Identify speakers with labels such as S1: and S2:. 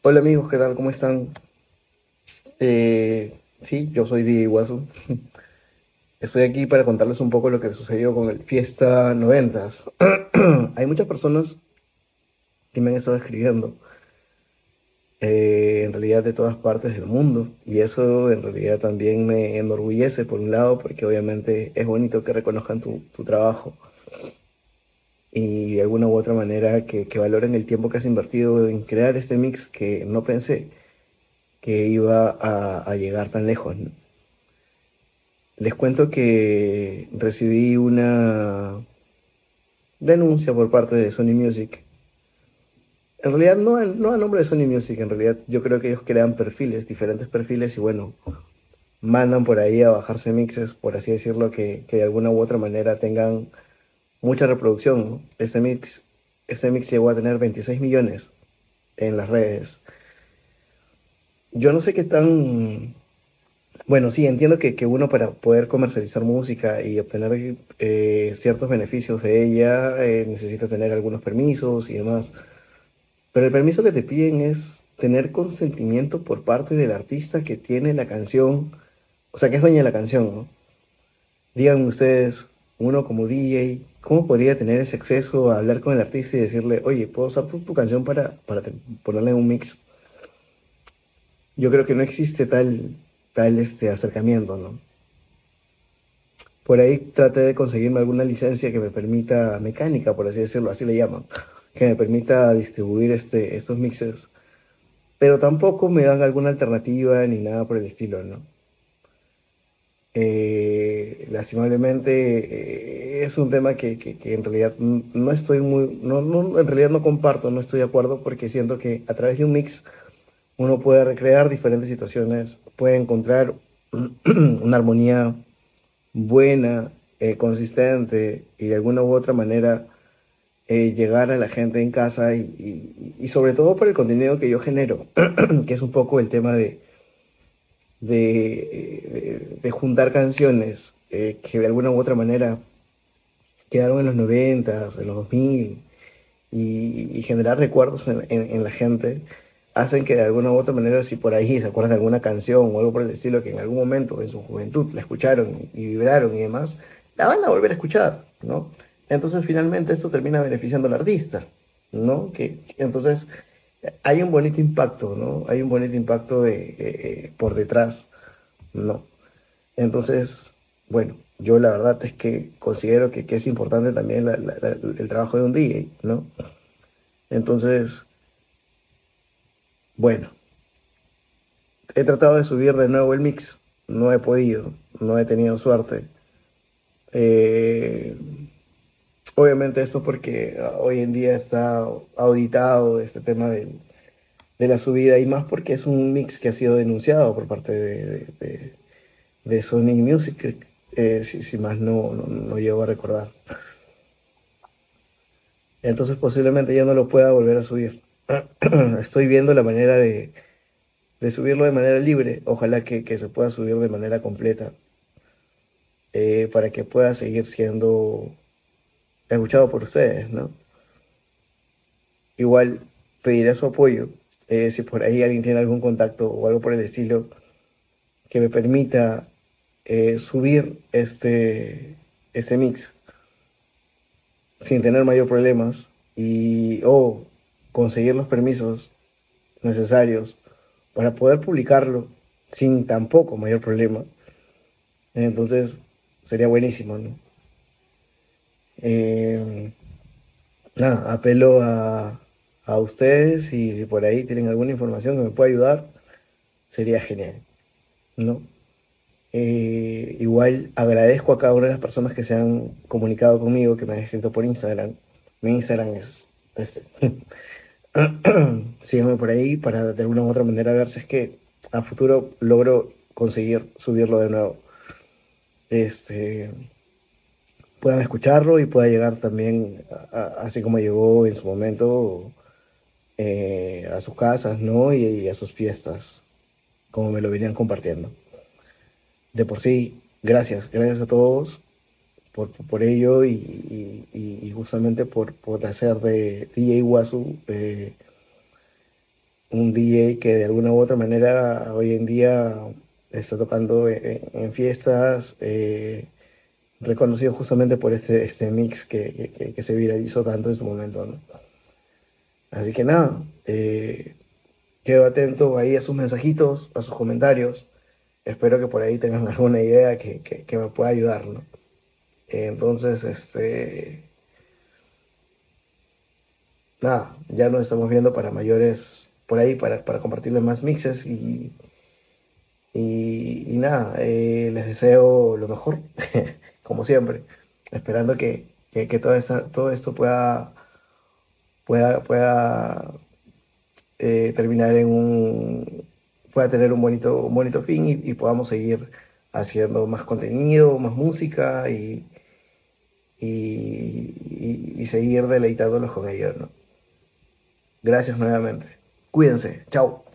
S1: Hola amigos, ¿qué tal? ¿Cómo están? Sí, yo soy DJ Wasu. Estoy aquí para contarles un poco lo que sucedió con el Fiesta 90. Hay muchas personas que me han estado escribiendo, en realidad de todas partes del mundo, y eso en realidad también me enorgullece por un lado, porque obviamente es bonito que reconozcan tu trabajo y de alguna u otra manera que valoren el tiempo que has invertido en crear este mix que no pensé que iba a llegar tan lejos, ¿no? Les cuento que recibí una denuncia por parte de Sony Music. En realidad no a nombre de Sony Music, en realidad yo creo que ellos crean perfiles, diferentes perfiles y bueno, mandan por ahí a bajarse mixes, por así decirlo, que de alguna u otra manera tengan mucha reproducción, ¿no? Este mix llegó a tener 26 millones en las redes. Yo no sé qué tan. Bueno, sí, entiendo que uno para poder comercializar música y obtener ciertos beneficios de ella necesita tener algunos permisos y demás, pero el permiso que te piden es tener consentimiento por parte del artista que tiene la canción, o sea, que es dueña de la canción, ¿no? Díganme ustedes, uno como DJ, ¿cómo podría tener ese acceso a hablar con el artista y decirle, oye, ¿puedo usar tu canción para ponerla en un mix? Yo creo que no existe tal acercamiento, ¿no? Por ahí traté de conseguirme alguna licencia que me permita, mecánica, por así decirlo, así le llaman, que me permita distribuir estos mixes, pero tampoco me dan alguna alternativa ni nada por el estilo, ¿no? Lastimablemente es un tema que en realidad no estoy muy, en realidad no comparto, no estoy de acuerdo porque siento que a través de un mix uno puede recrear diferentes situaciones, puede encontrar una armonía buena, consistente y de alguna u otra manera llegar a la gente en casa y sobre todo por el contenido que yo genero, que es un poco el tema de juntar canciones que de alguna u otra manera quedaron en los 90, en los 2000 y generar recuerdos en la gente hacen que de alguna u otra manera, si por ahí se acuerdan de alguna canción o algo por el estilo que en algún momento en su juventud la escucharon y vibraron y demás, la van a volver a escuchar, ¿no? Entonces finalmente esto termina beneficiando al artista, ¿no? Entonces hay un bonito impacto, ¿no? Hay un bonito impacto por detrás, ¿no? Entonces, bueno, yo la verdad es que considero que es importante también el trabajo de un DJ, ¿no? Entonces, bueno, he tratado de subir de nuevo el mix, no he podido, no he tenido suerte. Eh, Obviamente esto porque hoy en día está auditado este tema de la subida y más porque es un mix que ha sido denunciado por parte de Sony Music, si más no llego a recordar. Entonces posiblemente ya no lo pueda volver a subir. Estoy viendo la manera de subirlo de manera libre, ojalá que se pueda subir de manera completa, para que pueda seguir siendo escuchado por ustedes, ¿no? Igual pediré su apoyo, si por ahí alguien tiene algún contacto o algo por el estilo que me permita subir este mix sin tener mayor problemas y o conseguir los permisos necesarios para poder publicarlo sin tampoco mayor problema. Entonces sería buenísimo, ¿no? Eh, Nada, apelo a ustedes y si por ahí tienen alguna información que me pueda ayudar, sería genial, ¿no? Igual agradezco a cada una de las personas que se han comunicado conmigo, que me han escrito por Instagram. Mi Instagram es este. Síganme por ahí para de alguna u otra manera ver si es que a futuro logro conseguir subirlo de nuevo. Este, Puedan escucharlo y pueda llegar también, así como llegó en su momento, a sus casas, ¿no? Y a sus fiestas, como me lo venían compartiendo. De por sí, gracias a todos por ello y justamente por hacer de DJ Wasu un DJ que de alguna u otra manera hoy en día está tocando en fiestas, reconocido justamente por este mix que se viralizó tanto en su momento, ¿no? Así que nada, quedo atento ahí a sus mensajitos, a sus comentarios. Espero que por ahí tengan alguna idea que me pueda ayudar, ¿no? Entonces, nada, ya nos estamos viendo para mayores por ahí, para compartirles más mixes y nada, les deseo lo mejor, como siempre, esperando que todo esto pueda terminar pueda tener un bonito fin y podamos seguir haciendo más contenido, más música y seguir deleitándolos con ellos, ¿no? Gracias nuevamente. Cuídense. Chao.